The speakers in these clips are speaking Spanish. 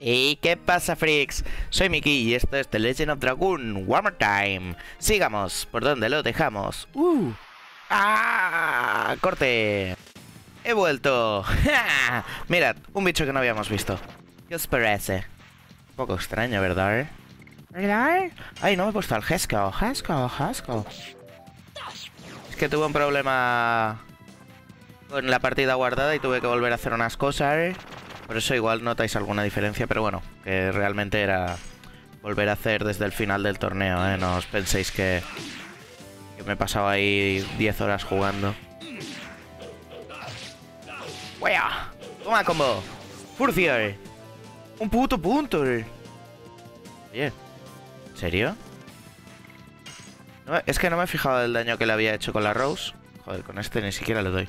¿Y qué pasa, freaks? Soy Miki y esto es The Legend of Dragoon One More Time. Sigamos por donde lo dejamos. ¡Ah! ¡Corte! ¡He vuelto! ¡Ja! Mirad, un bicho que no habíamos visto. ¿Qué os parece? Un poco extraño, ¿verdad? ¿Verdad? Ay, no me he puesto al Haskell. Haskell. Es que tuve un problema con la partida guardada y tuve que volver a hacer unas cosas. Por eso igual notáis alguna diferencia, pero bueno, que realmente era volver a hacer desde el final del torneo, ¿eh? No os penséis que me pasaba ahí 10 horas jugando. ¡Wea! ¡Toma combo! ¡Furcier! ¡Un puto punto! Oye, ¿en serio? No, es que no me he fijado del daño que le había hecho con la Rose. Joder, con este ni siquiera le doy.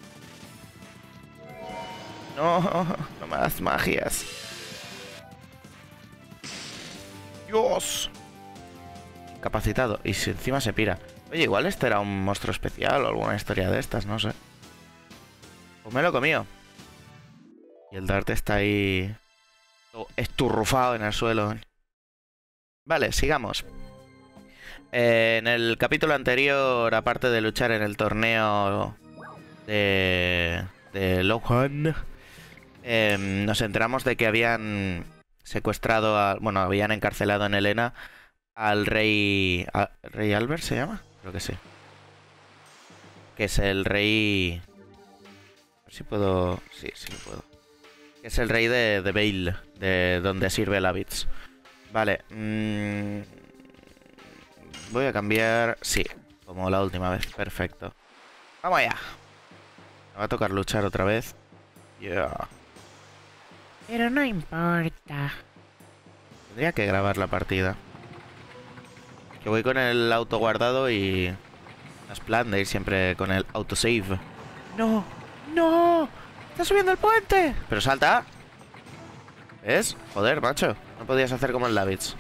No, no me hagas magias. Dios. Capacitado. Y si encima se pira. Oye, igual este era un monstruo especial o alguna historia de estas, no sé. Pues me lo he comido. Y el Dart está ahí esturrufado en el suelo. Vale, sigamos. En el capítulo anterior, aparte de luchar en el torneo de Lohan, nos enteramos de que habían secuestrado, bueno, habían encarcelado en Helena al rey... ¿Rey Albert se llama? Creo que sí. Que es el rey... A ver si puedo... Sí, sí puedo. Que es el rey de Vale, de donde sirve la Bits. Vale. Voy a cambiar... Sí, como la última vez. Perfecto. ¡Vamos allá! Me va a tocar luchar otra vez. Yeah. Pero no importa. Tendría que grabar la partida. Que voy con el auto guardado y... No es plan de ir siempre con el autosave. ¡No! ¡No! ¡Está subiendo el puente! ¡Pero salta! ¿Ves? Joder, macho. No podías hacer como en Lavits.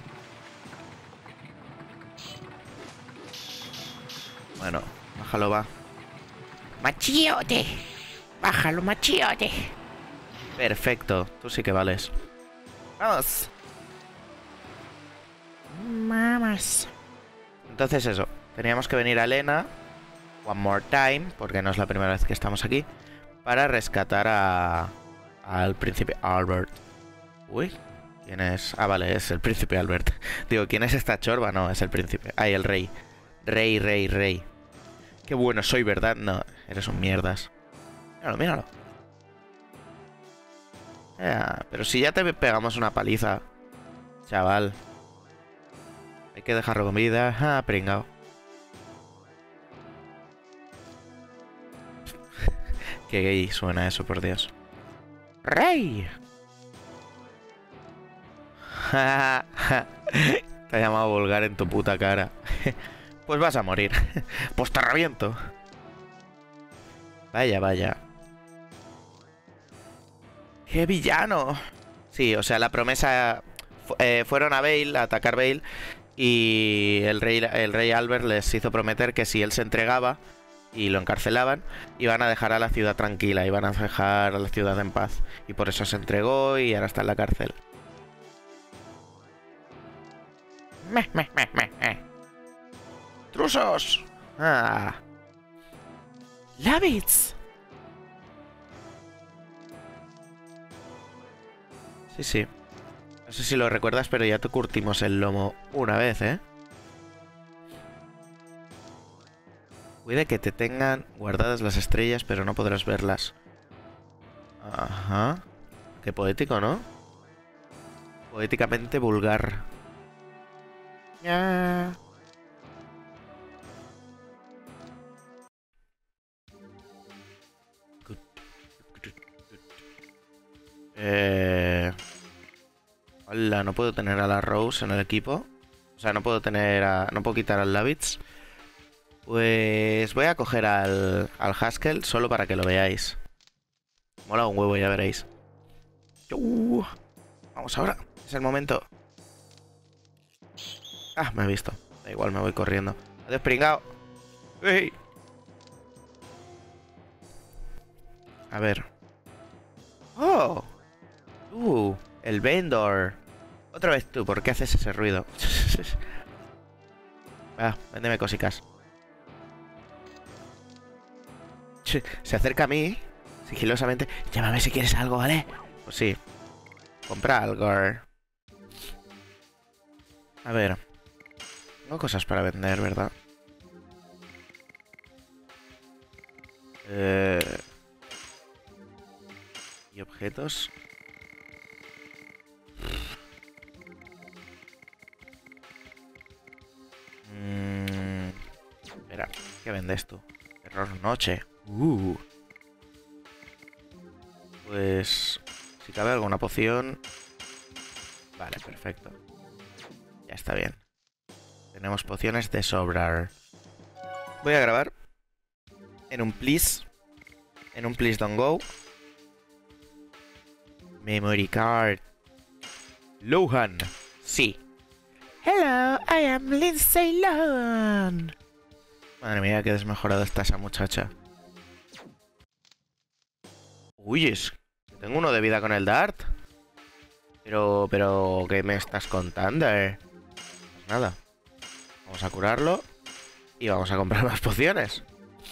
Bueno, bájalo, va. ¡Machiote! ¡Bájalo, machiote! Perfecto. Tú sí que vales. ¡Vamos! ¡Vamos! Entonces eso. Teníamos que venir a Helena one more time, porque no es la primera vez que estamos aquí, para rescatar al príncipe Albert. Uy, ¿quién es? Ah, vale, es el príncipe Albert. Digo, ¿quién es esta chorba? No, es el príncipe. Ay, el rey. Rey. Qué bueno soy, ¿verdad? No, eres un mierdas. Míralo. Pero si ya te pegamos una paliza, chaval. Hay que dejarlo con vida. Ah, pringao. Qué gay suena eso, por Dios. ¡Rey! Te ha llamado vulgar en tu puta cara. Pues vas a morir. Pues te reviento. Vaya. ¡Qué villano! Sí, o sea, la promesa... fueron a Vale, a atacar Vale. Y el rey Albert les hizo prometer que si él se entregaba y lo encarcelaban, iban a dejar a la ciudad tranquila, iban a dejar a la ciudad en paz. Y por eso se entregó y ahora está en la cárcel. ¡Trusos! ¡Ah! ¡Lavits! Sí. No sé si lo recuerdas, pero ya te curtimos el lomo una vez, ¿eh? Cuide que te tengan guardadas las estrellas, pero no podrás verlas. Ajá. Qué poético, ¿no? Poéticamente vulgar. Ya. Hola, no puedo tener a la Rose en el equipo. O sea, no puedo quitar al Lavits. Pues voy a coger al Haskell solo para que lo veáis. Mola un huevo, ya veréis. Vamos ahora, es el momento. Ah, me he visto. Da igual, me voy corriendo. Adiós, pringao. ¡Ey! A ver. ¡Oh! El vendor. Otra vez tú, ¿por qué haces ese ruido? Va, véndeme cosicas. Se acerca a mí, sigilosamente. Llámame si quieres algo, ¿vale? Pues sí. Compra algo. A ver. Tengo cosas para vender, ¿verdad? ¿Y objetos? Espera, ¿qué vendes tú? Error noche. Pues... si cabe alguna poción... Vale, perfecto. Ya está bien. Tenemos pociones de sobrar. Voy a grabar en un please. En un please don't go. Memory card. Lohan. Sí. Hello, I am Lindsay Lohan. Madre mía, qué desmejorada está esa muchacha. Uy, es... tengo uno de vida con el Dart. Pero, ¿qué me estás contando? Pues nada. Vamos a curarlo. Y vamos a comprar más pociones.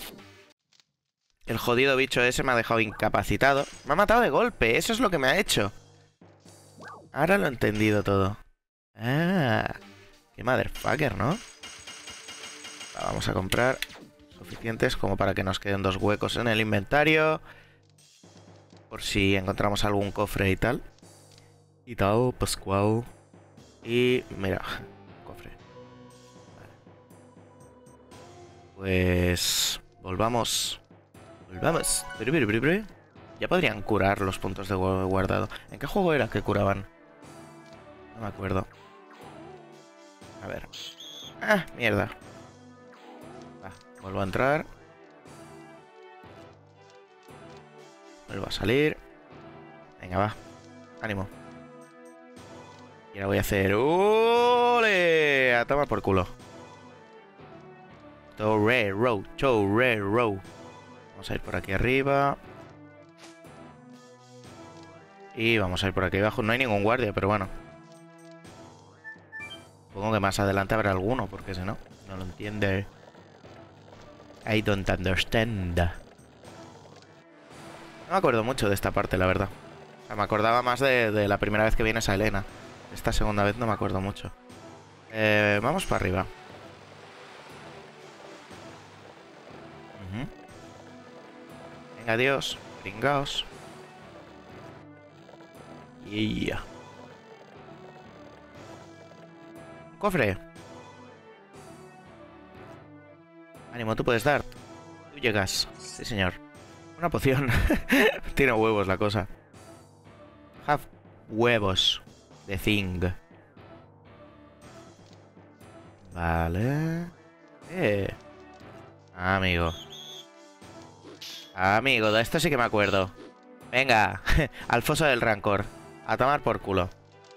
El jodido bicho ese me ha dejado incapacitado. Me ha matado de golpe, eso es lo que me ha hecho. Ahora lo he entendido todo. Ah, qué motherfucker, ¿no? Vamos a comprar suficientes como para que nos queden 2 huecos en el inventario. Por si encontramos algún cofre y tal. Y tal, Pascual. Y mira, cofre. Vale. Pues... volvamos. Volvamos. Ya podrían curar los puntos de guardado. ¿En qué juego era que curaban? No me acuerdo. A ver. Ah, mierda. Va, vuelvo a entrar. Vuelvo a salir. Venga, va. Ánimo. Y ahora voy a hacer... ¡ole! A tomar por culo. Torero. Vamos a ir por aquí arriba. Y vamos a ir por aquí abajo. No hay ningún guardia, pero bueno. Supongo que más adelante habrá alguno, porque si no, no lo entiende. I don't understand. No me acuerdo mucho de esta parte, la verdad. O sea, me acordaba más de la primera vez que vienes a Elena. Esta segunda vez no me acuerdo mucho. Vamos para arriba. Venga, adiós. Pringaos. Yeah. Cofre. Ánimo, tú puedes dar. Tú llegas. Sí, señor. Una poción. Tiene huevos la cosa. Have huevos. De thing. Vale. Amigo. Amigo, de esto sí que me acuerdo. Venga. Al foso del rancor. A tomar por culo.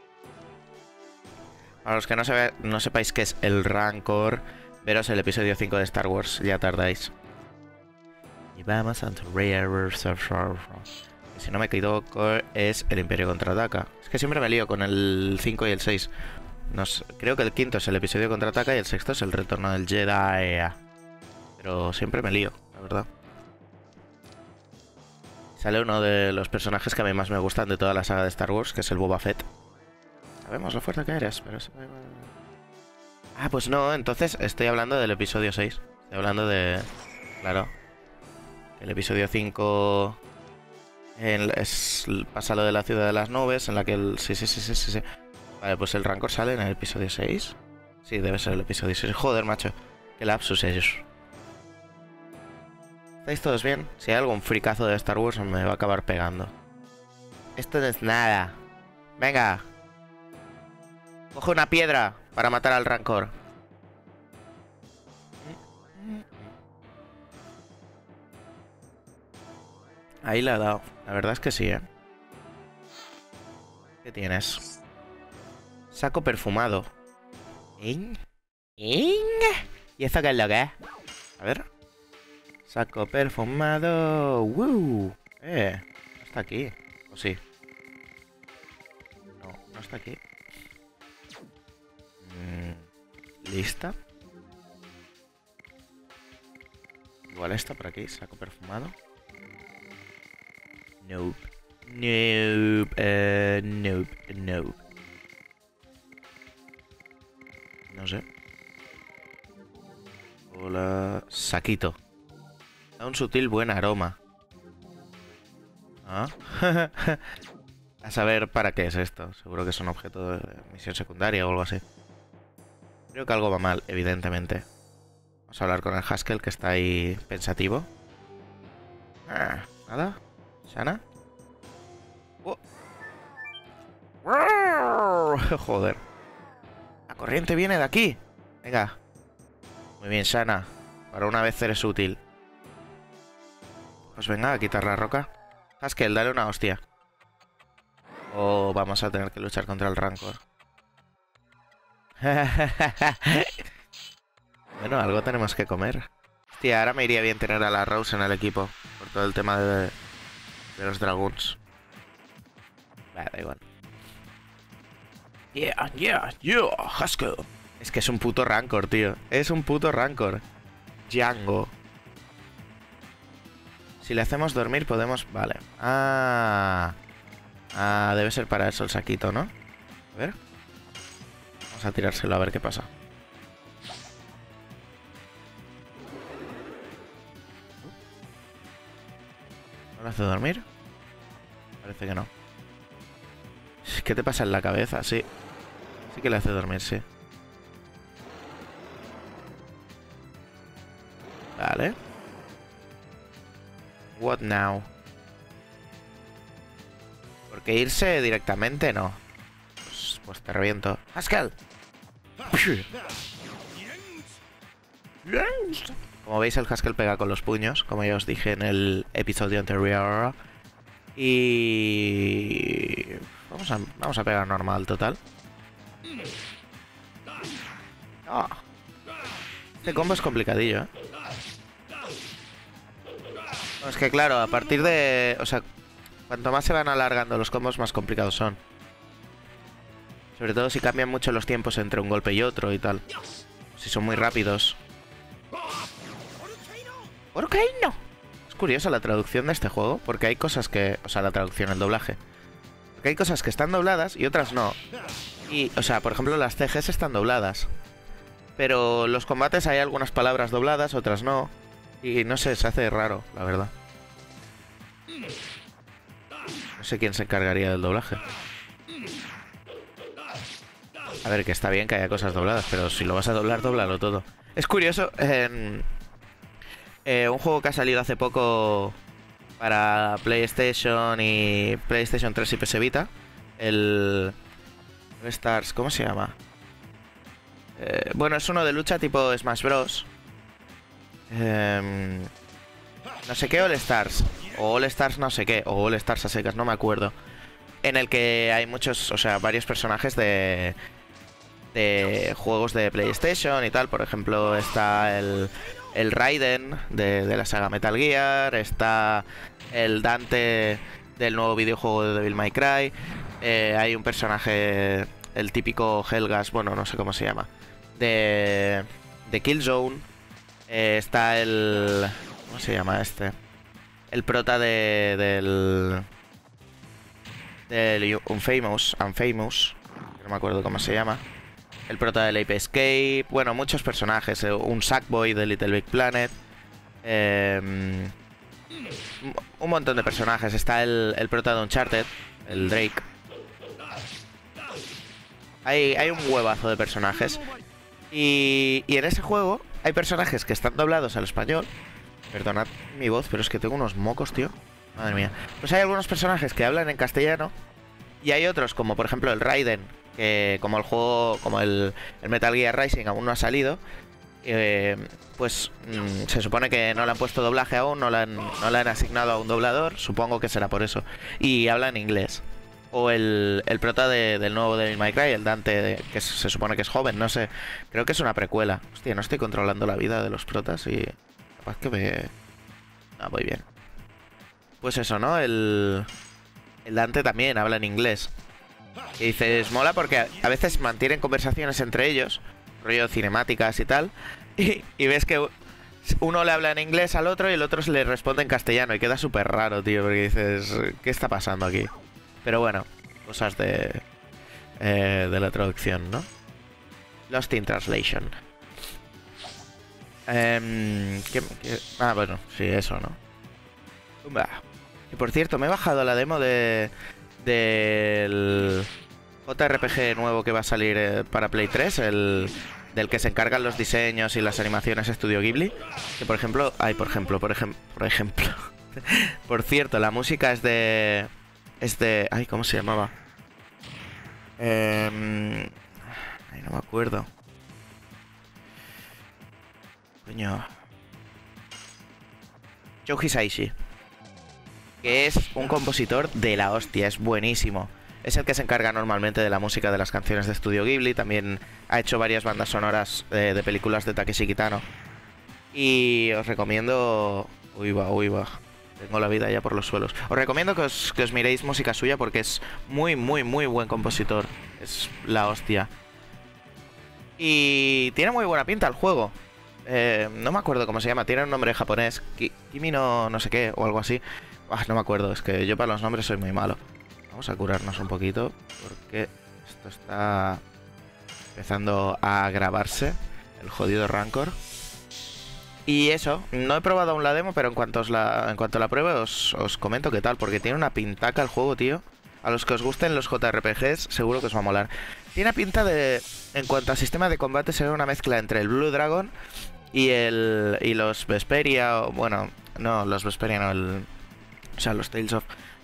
Para los que no sepáis qué es el rancor, veros el episodio 5 de Star Wars. Ya tardáis. Y vamos a... Si no me equivoco, es el Imperio Contraataca. Es que siempre me lío con el 5 y el 6. Creo que el quinto es el episodio Contraataca y el sexto es el Retorno del Jedi. Pero siempre me lío, la verdad. Sale uno de los personajes que a mí más me gustan de toda la saga de Star Wars, que es el Boba Fett. Sabemos lo fuerte que eres, pero... Ah, pues no, entonces estoy hablando del episodio 6. Estoy hablando de... Claro. El episodio 5... pasa lo de la ciudad de las nubes, en la que el... Sí. Vale, pues el rancor sale en el episodio 6. Sí, debe ser el episodio 6. Joder, macho. Qué lapsus ellos. ¿Estáis todos bien? Si hay algún fricazo de Star Wars me va a acabar pegando. Esto no es nada. Venga. Coge una piedra para matar al rancor. Ahí la ha dado. La verdad es que sí, ¿eh? ¿Qué tienes? Saco perfumado. ¿Eh? ¿Y eso qué es lo que es? A ver. Saco perfumado. ¡Woo! Está aquí. ¿O sí? No, no está aquí. ¿Lista? Igual está por aquí, saco perfumado. Nope. Nope. Nope. Nope. No sé. Hola. Saquito. Da un sutil buen aroma. ¿Ah? A saber para qué es esto. Seguro que es un objeto de misión secundaria o algo así. Creo que algo va mal, evidentemente. Vamos a hablar con el Haskell, que está ahí pensativo. ¿Nada? ¿Sana? Joder. La corriente viene de aquí. Venga. Muy bien, Sana. Para una vez eres útil. Pues venga, a quitar la roca. Haskell, dale una hostia. O vamos a tener que luchar contra el Rancor. Bueno, algo tenemos que comer. Hostia, ahora me iría bien tener a la Rose en el equipo. Por todo el tema de los Dragoons. Da igual. Yeah, Haskell. Es que es un puto Rancor, tío. Es un puto Rancor. Django. Si le hacemos dormir podemos... Vale. Debe ser para eso el saquito, ¿no? A ver. Vamos a tirárselo a ver qué pasa. ¿No le hace dormir? Parece que no. ¿Qué te pasa en la cabeza? Sí. Sí que le hace dormir, sí. Vale. What now? Porque irse directamente no. Pues te reviento. ¡Haskell! Como veis, el Haskell pega con los puños, como ya os dije en el episodio anterior. Y... Vamos a pegar normal, total. Oh. Este combo es complicadillo, ¿eh? No, es que claro, a partir de... O sea, cuanto más se van alargando los combos, más complicados son. Sobre todo si cambian mucho los tiempos entre un golpe y otro y tal. Si son muy rápidos. ¿Por qué no? Es curiosa la traducción de este juego, porque hay cosas que... O sea, la traducción, el doblaje. Porque hay cosas que están dobladas y otras no. Y, o sea, por ejemplo, las CGs están dobladas. Pero los combates hay algunas palabras dobladas, otras no. Y no sé, se hace raro, la verdad. No sé quién se encargaría del doblaje. A ver, que está bien que haya cosas dobladas, pero si lo vas a doblar, dóblalo todo. Es curioso, un juego que ha salido hace poco para PlayStation y PlayStation 3 y PS Vita, el Stars, ¿cómo se llama? Bueno, es uno de lucha tipo Smash Bros. No sé qué All Stars, o All Stars no sé qué, o All Stars a secas, no me acuerdo. En el que hay muchos, o sea, varios personajes de juegos de PlayStation y tal. Por ejemplo, está el Raiden de la saga Metal Gear, está el Dante del nuevo videojuego de Devil May Cry, hay un personaje, el típico Helgas, bueno, no sé cómo se llama, de Killzone, está el... ¿Cómo se llama este? El prota del Unfamous, no me acuerdo cómo se llama. El prota del Ape Escape. Bueno, muchos personajes. Un Sackboy de Little Big Planet. Un montón de personajes. Está el prota de Uncharted, el Drake. Hay un huevazo de personajes. Y en ese juego hay personajes que están doblados al español. Perdonad mi voz, pero es que tengo unos mocos, tío. Madre mía. Pues hay algunos personajes que hablan en castellano. Y hay otros, como por ejemplo el Raiden, que como el juego, como el Metal Gear Rising aún no ha salido, pues se supone que no le han puesto doblaje aún, no le han asignado a un doblador, supongo que será por eso. Y habla en inglés. O el prota del nuevo Devil May Cry, el Dante, que se supone que es joven, no sé. Creo que es una precuela. Hostia, no estoy controlando la vida de los protas y... Capaz que me... Ah, voy bien. Pues eso, ¿no? El Dante también habla en inglés. Y dices, mola porque a veces mantienen conversaciones entre ellos, rollo cinemáticas y tal, y ves que uno le habla en inglés al otro y el otro le responde en castellano y queda súper raro, tío, porque dices, ¿qué está pasando aquí? Pero bueno, cosas de la traducción, ¿no? Lost in Translation. Ah, bueno, sí, eso, ¿no? Y por cierto, me he bajado la demo del JRPG nuevo que va a salir para Play 3, del que se encargan los diseños y las animaciones Estudio Ghibli. Que por ejemplo, por cierto, la música es de... ay, ¿cómo se llamaba? Ay, no me acuerdo. Coño. Joe Hisaishi, que es un compositor de la hostia, es buenísimo. Es el que se encarga normalmente de la música de las canciones de Estudio Ghibli. También ha hecho varias bandas sonoras de películas de Takeshi Kitano. Y os recomiendo... Uy, va. Tengo la vida ya por los suelos. Os recomiendo que os miréis música suya porque es muy buen compositor. Es la hostia. Y tiene muy buena pinta el juego. No me acuerdo cómo se llama. Tiene un nombre japonés. Kimi no sé qué o algo así. No me acuerdo. Es que yo para los nombres soy muy malo. Vamos a curarnos un poquito porque esto está empezando a grabarse, el jodido Rancor. Y eso, no he probado aún la demo, pero en cuanto la pruebe os comento qué tal, porque tiene una pintaca el juego, tío. A los que os gusten los JRPGs seguro que os va a molar. Tiene pinta de, en cuanto a sistema de combate, será una mezcla entre el Blue Dragon y los Vesperia, bueno, no, los Vesperia no, o sea, los Tales of...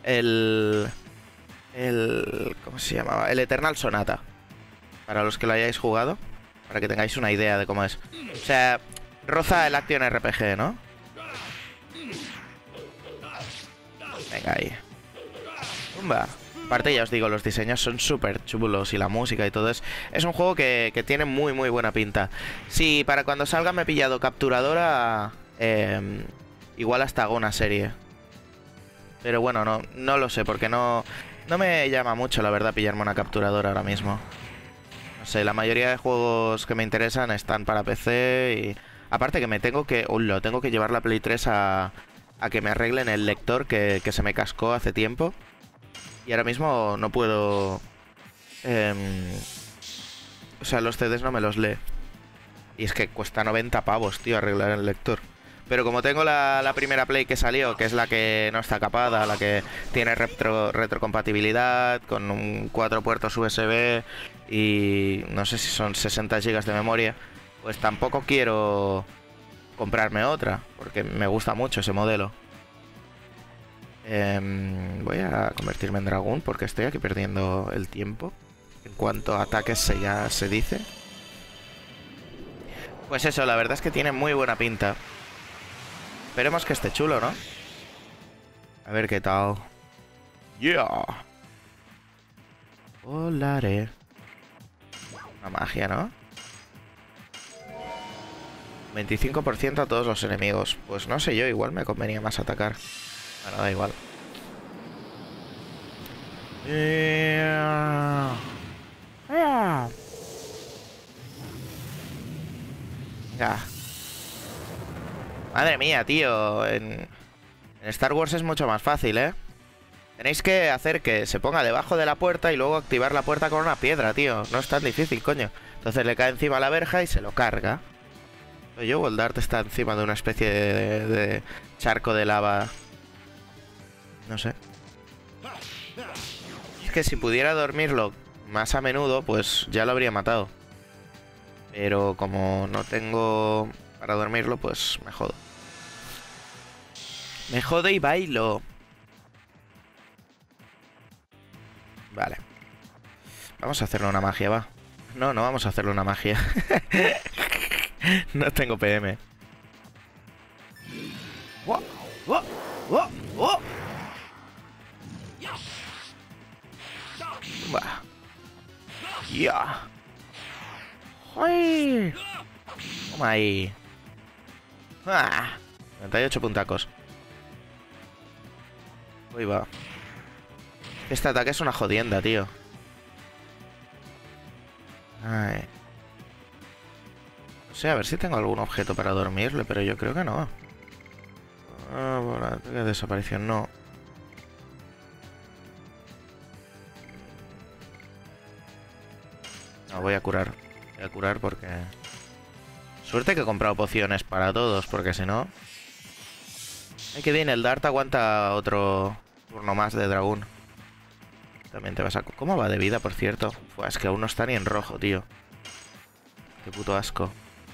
¿Cómo se llamaba? El Eternal Sonata. Para los que lo hayáis jugado, para que tengáis una idea de cómo es. O sea, roza el Action RPG, ¿no? Venga, ahí. ¡Pumba! Aparte, ya os digo, los diseños son súper chulos y la música y todo es un juego que tiene muy buena pinta. Si para cuando salga me he pillado capturadora, igual hasta hago una serie. Pero bueno, no lo sé, porque no me llama mucho, la verdad, pillarme una capturadora ahora mismo. No sé, la mayoría de juegos que me interesan están para PC y... Aparte que tengo que llevar la Play 3 a que me arreglen el lector que se me cascó hace tiempo. Y ahora mismo no puedo... o sea, los CDs no me los lee. Y es que cuesta 90 pavos, tío, arreglar el lector. Pero como tengo la primera Play que salió, que es la que no está capada, la que tiene retrocompatibilidad, con 4 puertos USB y no sé si son 60 GB de memoria, pues tampoco quiero comprarme otra, porque me gusta mucho ese modelo. Voy a convertirme en dragón porque estoy aquí perdiendo el tiempo. En cuanto a ataques ya se dice. Pues eso, la verdad es que tiene muy buena pinta. Esperemos que esté chulo, ¿no? A ver qué tal. ¡Yeah! Volaré. Una magia, ¿no? 25% a todos los enemigos. Pues no sé yo, igual me convenía más atacar. Bueno, da igual. Ya. Madre mía, tío. En Star Wars es mucho más fácil, ¿eh? Tenéis que hacer que se ponga debajo de la puerta y luego activar la puerta con una piedra, tío. No es tan difícil, coño. Entonces le cae encima la verja y se lo carga. Yo, Voldart está encima de una especie de charco de lava. No sé. Es que si pudiera dormirlo más a menudo, pues ya lo habría matado. Pero como no tengo para dormirlo, pues me jodo. Me jodo y bailo. Vale. Vamos a hacerle una magia, va. No vamos a hacerle una magia. No tengo PM. ¡Wow! ¡Wow! ¡Wow! ¡Wow! ¡Ya! ¡Ay! Toma ahí. 98 puntacos. Uy, va. Este ataque es una jodienda, tío. Ay. No sé, a ver si tengo algún objeto para dormirle, pero yo creo que no. Ah, bueno, desaparición no. No, voy a curar. Voy a curar porque... Suerte que he comprado pociones para todos, porque si no... Ay, que bien, el Dart aguanta otro turno más de dragón. También te vas a... ¿Cómo va de vida, por cierto? Fua, es que aún no está ni en rojo, tío. Qué puto asco.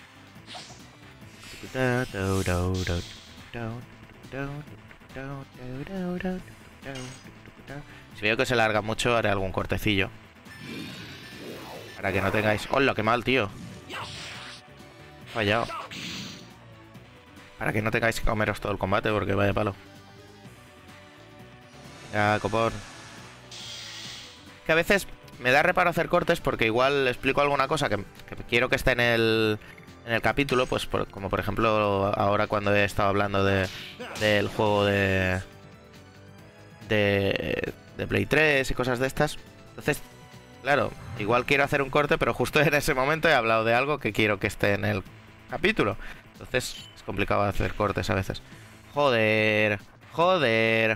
Si veo que se larga mucho, haré algún cortecillo. Para que no tengáis... ¡Hola, qué mal, tío! Fallado. Para que no tengáis que comeros todo el combate, porque vaya palo. Ya, copón. Que a veces me da reparo hacer cortes porque igual explico alguna cosa que quiero que esté en el capítulo, pues como por ejemplo ahora cuando he estado hablando del juego de Play 3 y cosas de estas. Entonces, claro, igual quiero hacer un corte, pero justo en ese momento he hablado de algo que quiero que esté en el capítulo. Entonces es complicado hacer cortes a veces. Joder, joder.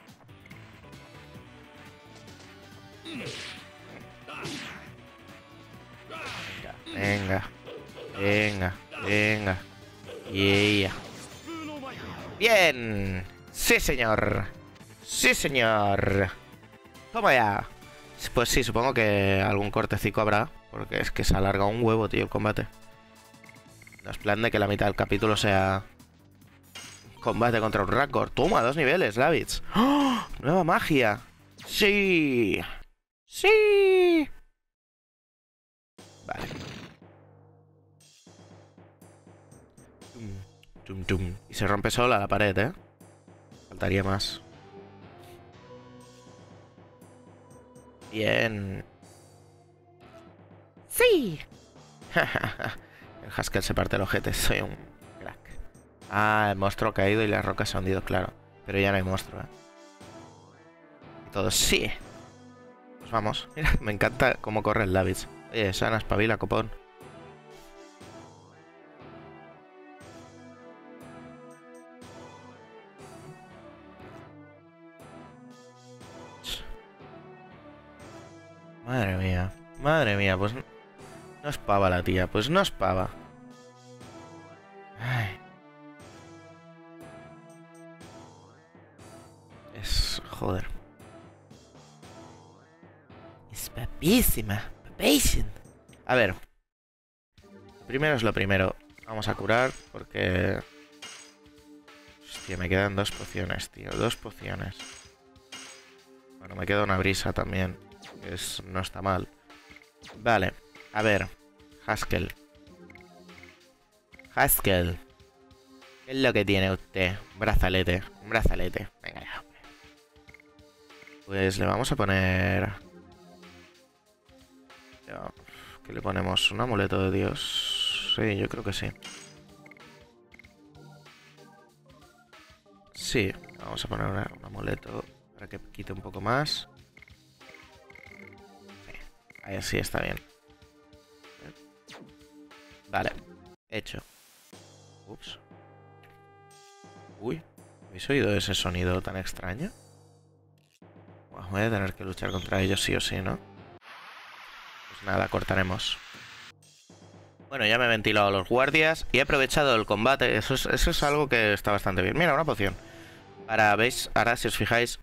Venga, venga, venga. Yeah. Bien. Sí, señor. Sí, señor. Toma ya. Pues sí, supongo que algún cortecico habrá. Porque es que se alarga un huevo, tío, el combate. No es plan de que la mitad del capítulo sea combate contra un Rancor. Toma, 2 niveles, Lavitz. ¡Oh! ¡Nueva magia! ¡Sí! ¡Sí! Vale. Tum, tum. Y se rompe sola la pared, ¿eh? Faltaría más. Bien. ¡Sí! El Haskell se parte el ojete. Soy un crack. Ah, el monstruo ha caído y la roca se ha hundido, claro. Pero ya no hay monstruo, ¿eh? Y todo, sí. Pues vamos. Mira, me encanta cómo corre el Lavitz. Oye, sana, espabila, copón. Madre mía, pues no es pava la tía, pues no es pava. Ay. Es... joder. Es papísima, papísima. A ver. Primero es lo primero. Vamos a curar porque... Hostia, me quedan 2 pociones, tío. 2 pociones. Bueno, me queda una brisa también. No está mal. Vale, a ver. Haskell. Haskell. ¿Qué es lo que tiene usted? Un brazalete. Un brazalete. Venga ya. Pues le vamos a poner... ¿Qué le ponemos? ¿Un amuleto de Dios? Sí, yo creo que sí. Sí, vamos a poner un amuleto para que quite un poco más. Ahí sí está bien. Vale, hecho. Ups. Uy, ¿habéis oído ese sonido tan extraño? Bueno, voy a tener que luchar contra ellos sí o sí, ¿no? Pues nada, cortaremos. Bueno, ya me he ventilado a los guardias y he aprovechado el combate. Eso es algo que está bastante bien. Mira, una poción. Ahora, ¿veis? Ahora, si os fijáis...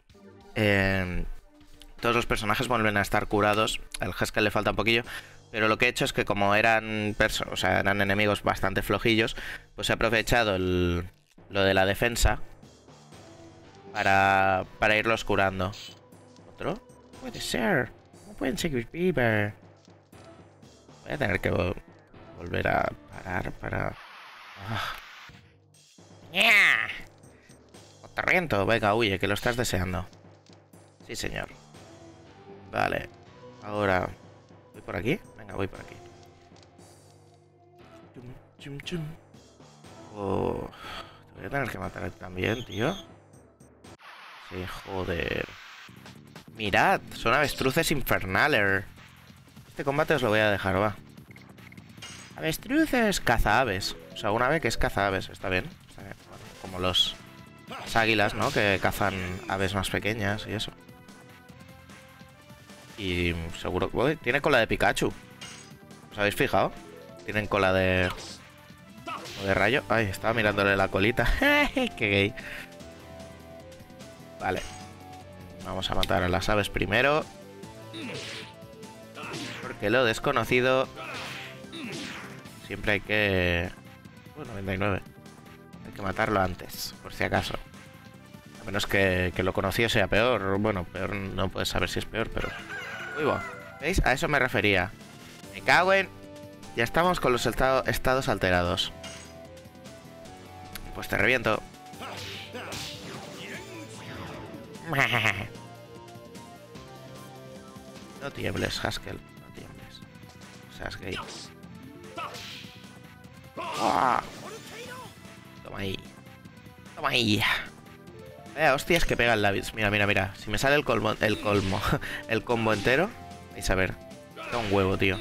todos los personajes vuelven a estar curados. Al Haskell le falta un poquillo. Pero lo que he hecho es que como eran eran enemigos bastante flojillos, pues he aprovechado lo de la defensa para irlos curando. ¿Otro? Puede ser. No pueden seguir Beaver. Voy a tener que volver a parar para... ¡Yeah! Otorriento, venga, huye, que lo estás deseando. Sí, señor. Vale. Ahora... ¿voy por aquí? Venga, voy por aquí. Chum, chum, chum. Oh, te voy a tener que matar también, tío. Sí, joder. Mirad, son avestruces infernales. Este combate os lo voy a dejar, va. Avestruces, caza aves. O sea, una ave que es caza aves, está bien. Está bien. Bueno, como las águilas, ¿no? Que cazan aves más pequeñas y eso. Y seguro que... Uy, tiene cola de Pikachu. ¿Os habéis fijado? Tienen cola de... o de rayo. Ay, estaba mirándole la colita. ¡Qué gay! Vale. Vamos a matar a las aves primero. Porque lo desconocido... siempre hay que... 99. Hay que matarlo antes, por si acaso. A menos que lo conocido sea peor. Bueno, peor no puedes saber si es peor, pero... Uy, bueno. ¿Veis? A eso me refería. Me cago en... Ya estamos con los estados alterados. Pues te reviento. No tiembles, Haskell. No tiembles. O sea, es gay. ¡Oh! Toma ahí. Toma ahí. Hostias que pega el Lavis. Mira, mira, mira. Si me sale el colmo. El combo entero. Vais a ver. Da un huevo, tío.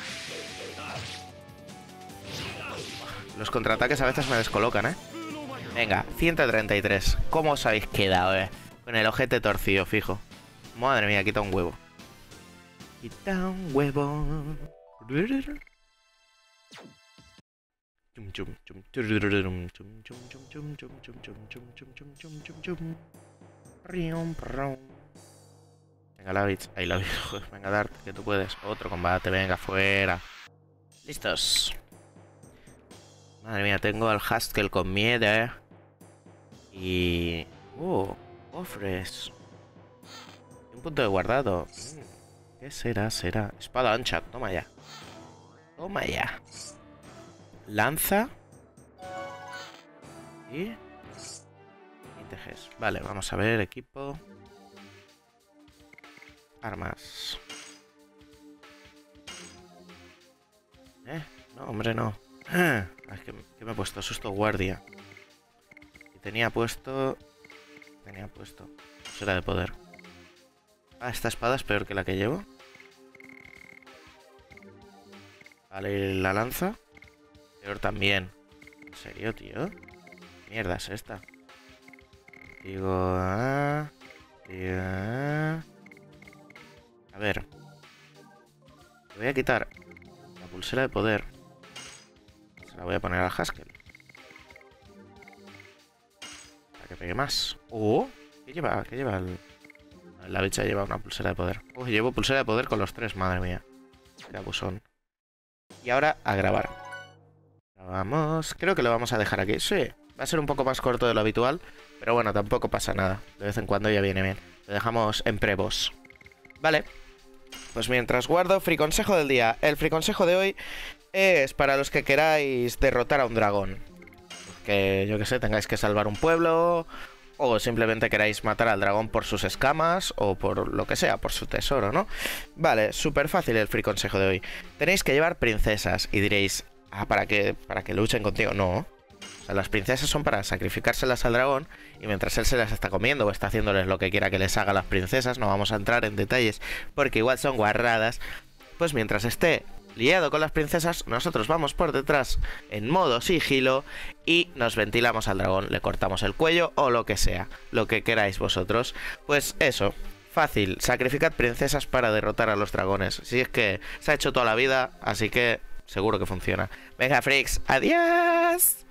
Los contraataques a veces me descolocan, ¿eh? Venga, 133. ¿Cómo os habéis quedado, Con el ojete torcido, fijo. Madre mía, quita un huevo. Quita un huevo. Venga, Lavitz. Ahí la vi. Venga, Dart, que tú puedes. Otro combate, venga, fuera. Listos. Madre mía, tengo al Haskell con miedo, Y... cofres. Un punto de guardado. ¿Qué será? Será espada ancha. Toma ya. Toma ya. Lanza. Y tejes. Vale, vamos a ver. Equipo. Armas. No, hombre, no. Es que me he puesto susto guardia. Y tenía puesto... Será de poder. Esta espada es peor que la que llevo. Vale, la lanza. Peor también. ¿En serio, tío? ¿Qué mierda es esta? Digo... A ver. Le voy a quitar la pulsera de poder. Se la voy a poner al Haskell. Para que pegue más. ¿Qué lleva? ¿Qué lleva el...? La bicha lleva una pulsera de poder. Llevo pulsera de poder con los tres, madre mía. Qué abusón. Y ahora a grabar. Grabamos. Creo que lo vamos a dejar aquí. Sí, va a ser un poco más corto de lo habitual. Pero bueno, tampoco pasa nada. De vez en cuando ya viene bien. Lo dejamos en pre-boss. Vale. Pues mientras guardo, free consejo del día. El free consejo de hoy es para los que queráis derrotar a un dragón. Que yo que sé, tengáis que salvar un pueblo... O simplemente queráis matar al dragón por sus escamas o por lo que sea, por su tesoro, ¿no? Vale, súper fácil el free consejo de hoy. Tenéis que llevar princesas y diréis, ¿para qué luchen contigo? No. O sea, las princesas son para sacrificárselas al dragón y mientras él se las está comiendo o está haciéndoles lo que quiera que les haga a las princesas, no vamos a entrar en detalles porque igual son guarradas, pues mientras esté liado con las princesas, nosotros vamos por detrás en modo sigilo y nos ventilamos al dragón, le cortamos el cuello o lo que sea, lo que queráis vosotros. Pues eso, fácil, sacrificad princesas para derrotar a los dragones. Si es que se ha hecho toda la vida, así que seguro que funciona. Venga, freaks, adiós.